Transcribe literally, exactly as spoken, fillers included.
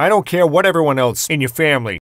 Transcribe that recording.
I don't care what everyone else in your family